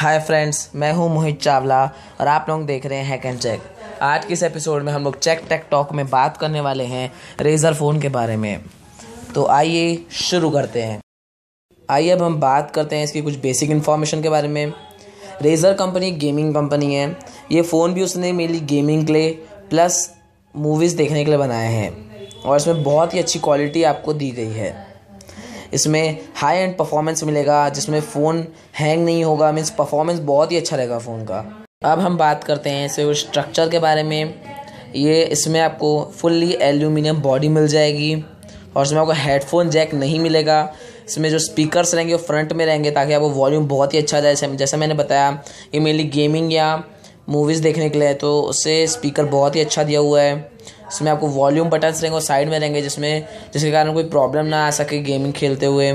Hi friends, मैं हूं मोहित चावला और आप लोग देख रहे हैं हैक एंड चेक। आज के इस एपिसोड में हम लोग चेक टेक टॉक में बात करने वाले हैं रेजर फ़ोन के बारे में। तो आइए शुरू करते हैं। आइए अब हम बात करते हैं इसकी कुछ बेसिक इन्फॉर्मेशन के बारे में। रेजर कंपनी गेमिंग कंपनी है। ये फ़ोन भी उसने मेनली गेमिंग के लिए प्लस मूवीज़ देखने के लिए बनाए हैं और इसमें बहुत ही अच्छी क्वालिटी आपको दी गई है। इसमें हाई एंड परफॉर्मेंस मिलेगा जिसमें फ़ोन हैंग नहीं होगा, मीन्स परफॉर्मेंस बहुत ही अच्छा रहेगा फ़ोन का। अब हम बात करते हैं इसके स्ट्रक्चर के बारे में। इसमें आपको फुल्ली एल्यूमिनियम बॉडी मिल जाएगी और इसमें आपको हेडफोन जैक नहीं मिलेगा। इसमें जो स्पीकर्स रहेंगे वो फ्रंट में रहेंगे ताकि आपको वॉल्यूम बहुत ही अच्छा जाए। जैसा मैंने बताया ये मेनली गेमिंग या मूवीज़ देखने के लिए है, तो उससे स्पीकर बहुत ही अच्छा दिया हुआ है। इसमें आपको वॉल्यूम बटन्स रहेंगे और साइड में रहेंगे जिसके कारण कोई प्रॉब्लम ना आ सके गेमिंग खेलते हुए।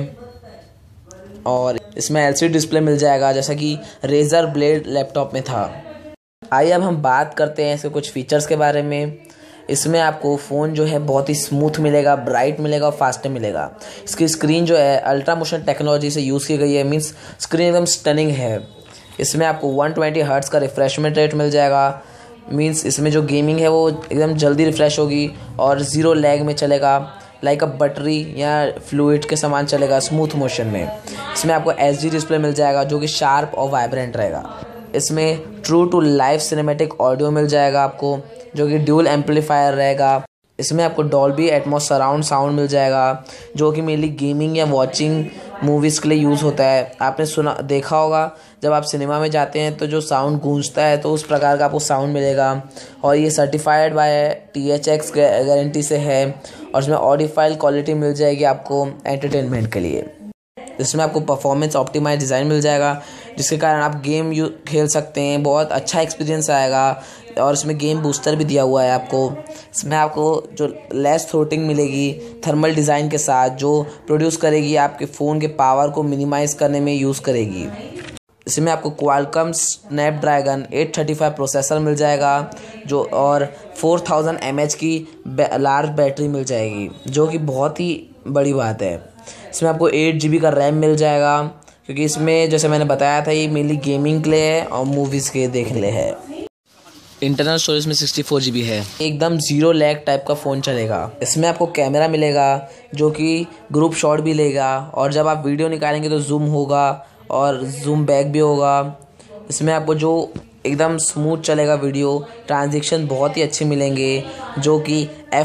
और इसमें एलसीडी डिस्प्ले मिल जाएगा जैसा कि रेजर ब्लेड लैपटॉप में था। आइए अब हम बात करते हैं इसके कुछ फीचर्स के बारे में। इसमें आपको फ़ोन जो है बहुत ही स्मूथ मिलेगा, ब्राइट मिलेगा और फास्टर मिलेगा। इसकी स्क्रीन जो है अल्ट्रा मोशन टेक्नोलॉजी से यूज़ की गई है, मीन्स स्क्रीन एकदम स्टनिंग है। इसमें आपको 120 हर्ट्ज़ का रिफ्रेशमेंट रेट मिल जाएगा, मीन्स इसमें जो गेमिंग है वो एकदम जल्दी रिफ़्रेश होगी और ज़ीरो लैग में चलेगा, लाइक अ बैटरी या फ्लूइड के समान चलेगा स्मूथ मोशन में। इसमें आपको एचडी डिस्प्ले मिल जाएगा जो कि शार्प और वाइब्रेंट रहेगा। इसमें true to live cinematic audio मिल जाएगा आपको जो कि ड्यूल एम्पलीफायर रहेगा। इसमें आपको डॉल्बी एटमॉस सराउंड साउंड मिल जाएगा जो कि मेनली गेमिंग या वॉचिंग मूवीज़ के लिए यूज़ होता है। आपने देखा होगा जब आप सिनेमा में जाते हैं तो जो साउंड गूंजता है तो उस प्रकार का आपको साउंड मिलेगा। और ये सर्टिफाइड बाय THX गारंटी से है और इसमें ऑडियोफाइल क्वालिटी मिल जाएगी आपको एंटरटेनमेंट के लिए। इसमें आपको परफॉर्मेंस ऑप्टिमाइज डिज़ाइन मिल जाएगा जिसके कारण आप गेम खेल सकते हैं, बहुत अच्छा एक्सपीरियंस आएगा। और इसमें गेम बूस्टर भी दिया हुआ है आपको। इसमें आपको जो लेस थ्रोटिंग मिलेगी थर्मल डिज़ाइन के साथ जो प्रोड्यूस करेगी आपके फ़ोन के पावर को मिनिमाइज़ करने में यूज़ करेगी। इसमें आपको क्वालकॉम स्नैपड्रैगन 835 प्रोसेसर मिल जाएगा जो और 4000 mAh की लार्ज बैटरी मिल जाएगी जो कि बहुत ही बड़ी बात है। इसमें आपको 8 GB का रैम मिल जाएगा क्योंकि इसमें जैसे मैंने बताया था ये मेनली गेमिंग के लिए है और मूवीज़ के देखने लिए है। इंटरनल स्टोरेज में 64 GB है। एकदम ज़ीरो लैग टाइप का फ़ोन चलेगा। इसमें आपको कैमरा मिलेगा जो कि ग्रुप शॉट भी लेगा और जब आप वीडियो निकालेंगे तो जूम होगा और जूम बैक भी होगा। इसमें आपको जो एकदम स्मूथ चलेगा वीडियो, ट्रांजिशन बहुत ही अच्छे मिलेंगे जो कि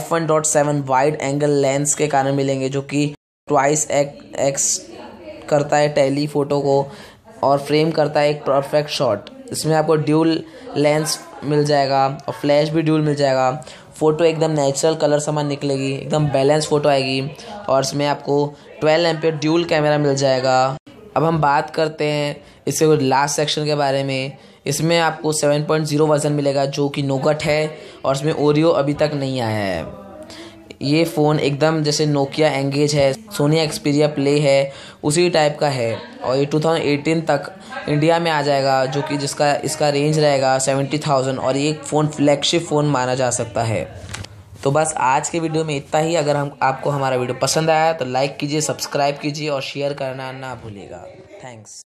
f1.7 वाइड एंगल लेंस के कारण मिलेंगे जो कि ट्वाइस एक्स करता है टेली फोटो को और फ्रेम करता है एक परफेक्ट शॉट। इसमें आपको ड्यूल लेंस मिल जाएगा और फ्लैश भी ड्यूल मिल जाएगा। फ़ोटो एकदम नेचुरल कलर समान निकलेगी, एकदम बैलेंस फ़ोटो आएगी। और इसमें आपको 12 एम्पियर ड्यूल कैमरा मिल जाएगा। अब हम बात करते हैं इसके लास्ट सेक्शन के बारे में। इसमें आपको 7.0 वर्जन मिलेगा जो कि नोगट है और इसमें ओरियो अभी तक नहीं आया है। ये फ़ोन एकदम जैसे नोकिया एंगेज है, सोनी एक्सपीरिया प्ले है, उसी टाइप का है और ये 2018 तक इंडिया में आ जाएगा जो कि इसका रेंज रहेगा 70,000 और ये एक फ़ोन फ्लैगशिप फ़ोन माना जा सकता है। तो बस आज के वीडियो में इतना ही। अगर आपको हमारा वीडियो पसंद आया तो लाइक कीजिए, सब्सक्राइब कीजिए और शेयर करना ना भूलिएगा। थैंक्स।